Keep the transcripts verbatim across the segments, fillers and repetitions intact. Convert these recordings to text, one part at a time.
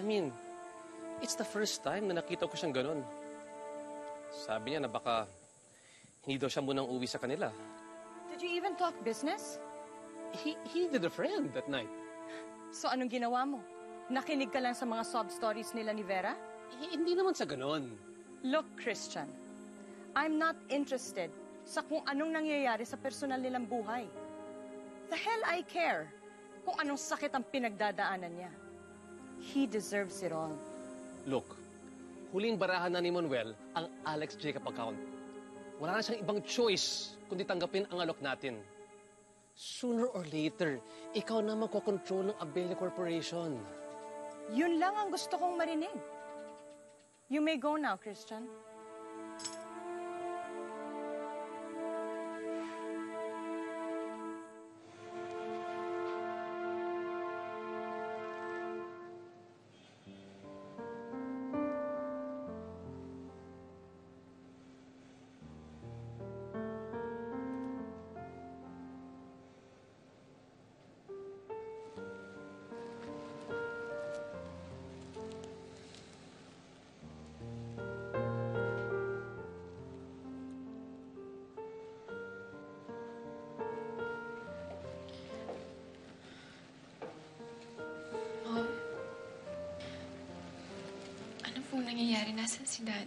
mean, it's the first time na nakita ko siyang ganun. Sabi niya na baka hindi daw siya munang uwi sa kanila. Did you even talk business? He, he needed a friend that night. So anong ginawa mo? Nakinig ka lang sa mga sob stories nila ni Vera? Eh, hindi naman sa ganun. Look, Christian, I'm not interested sa kung anong nangyayari sa personal nilang buhay. The hell I care kung anong sakit ang pinagdadaanan niya. He deserves it all. Look, huling barahan na ni Manuel ang Alex Jacob account. Wala na siyang ibang choice kundi tanggapin ang alok natin. Sooner or later, ikaw na magkocontrol ng Abella Corporation. Yun lang ang gusto kong marinig. You may go now, Christian. Kung nangyayari, nasan si Dad?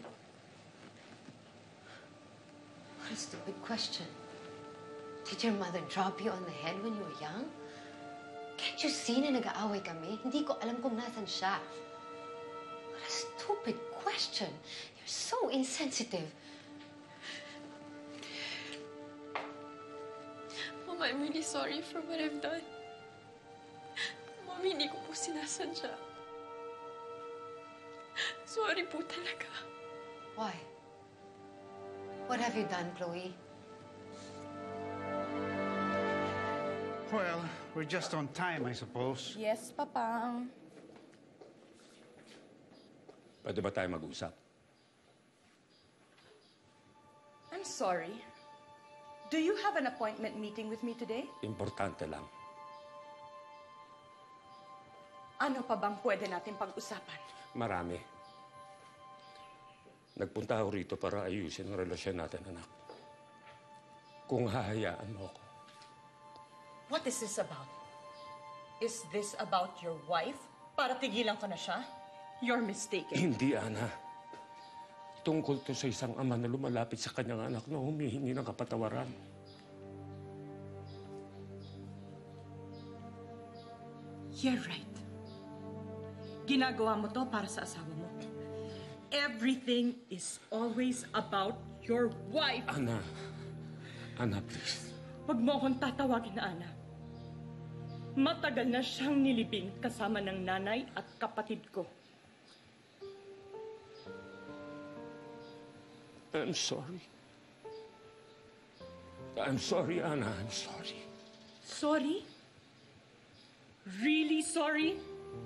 What a stupid question. Did your mother drop you on the head when you were young? Can't you see na nag-aaway kami? Hindi ko alam kung nasan siya. What a stupid question. You're so insensitive. Mom, I'm really sorry for what I've done. Mom, hindi ko po sinasadya. Sorry po talaga. Why? What have you done, Chloe? Well, we're just on time, I suppose. Yes, Papa. Pwede ba tayo mag-usap? I'm sorry. Do you have an appointment meeting with me today? Importante lang. Ano pa bang pwede natin pag-usapan? Marami. Nagpunta ako rito para ayusin ang relasyon natin, anak. Kung hahayaan mo ako. What is this about? Is this about your wife? Para tigilan ko na siya? You're mistaken. Hindi, Ana. Tungkol to sa isang ama na lumalapit sa kanyang anak na humihingi ng kapatawaran. You're right. Ginagawa mo to para sa asawa mo. Everything is always about your wife. Ana. Ana, please. Huwag mo akong tatawagin na Ana. Matagal na siyang nilibing kasama ng nanay at kapatid ko. I'm sorry. I'm sorry, Ana. I'm sorry. Sorry? Really sorry?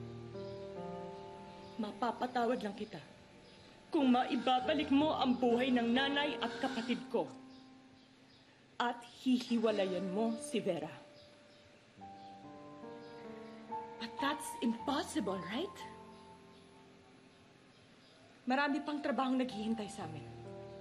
Mapapatawad lang kita kung maibabalik mo ang buhay ng nanay at kapatid ko. At hihiwalayan mo si Vera. But that's impossible, right? Marami pang trabahong naghihintay sa amin.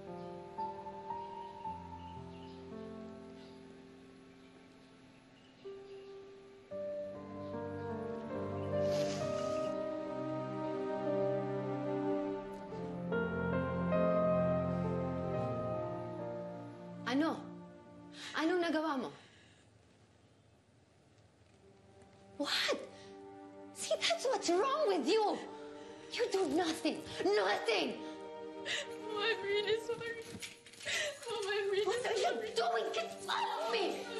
Ano? Anong nagawa mo? What? See, that's what's wrong with you. You do nothing. Nothing. Mom, I'm really sorry. Mom, I'm really What are sorry. you doing? Get out of me!